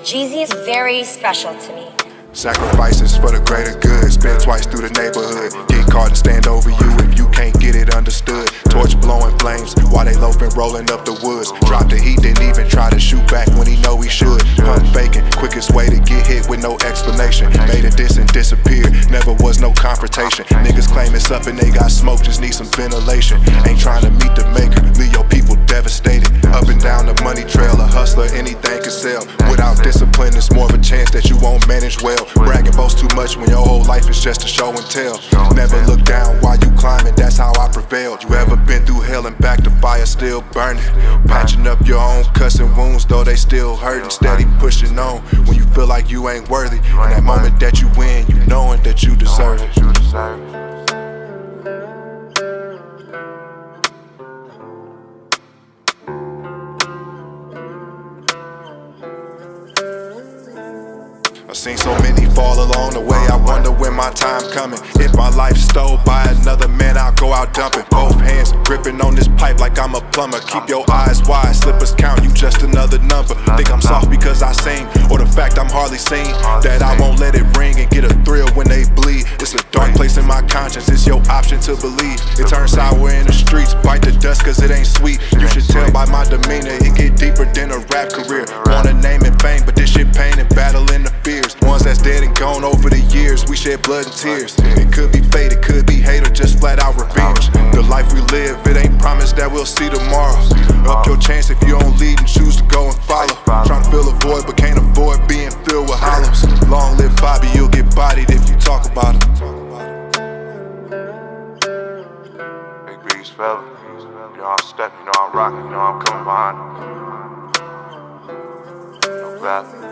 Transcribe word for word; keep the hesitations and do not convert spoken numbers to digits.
Geezo is very special to me. Sacrifices for the greater good. Spin twice through the neighborhood. Get caught and stand over you if you can't get it understood. Torch blowing flames while they loafing, rolling up the woods. Drop the heat, didn't even try to shoot back when he know he should. Pump faking, quickest way to get hit with no explanation. Made a diss and disappeared, never was no confrontation. Niggas claim it's up and they got smoke, just need some ventilation. Ain't trying to meet the maker, leave your people devastated. Up and down the money trail, a hustler, anything can sell. Without discipline, it's more of a chance that you won't manage well. Bragging boast too much when your whole life is just a show and tell. Never look down while you climbing, that's how I prevailed. You ever been through hell and back, the fire still burning? Patching up your own cussing wounds, though they still hurting. Steady pushing on when you feel like you ain't worthy. In that moment that you win, you knowing that you deserve it. I've seen so many fall along the way, I wonder when my time coming. If my life's stole by another man, I'll go out dumping. Both hands gripping on this pipe like I'm a plumber. Keep your eyes wide, slippers count, you just another number. Think I'm soft because I sing, or the fact I'm hardly seen. That I won't let it ring and get a thrill when they bleed. It's a dark place in my conscience, it's your option to believe. It turns sour in the streets, bite the dust cause it ain't sweet. You should tell by my demeanor, it get deeper than a rap career. Want a name and fame, but this shit pain and battling the fears. Ones that's dead and gone over the years, we shed blood and tears. It could be fate, it could be hate, or just flat out revenge. The life we live, it ain't promised that we'll see tomorrow. Up your chance if you don't lead and choose to go and follow. Trying to fill a void but can't avoid being filled with hollows. Long live Bobby, you'll get bodied if you talk about him. Big B's fella, you know I'm stepping, you know I'm rocking, you know I'm coming behind. No battle.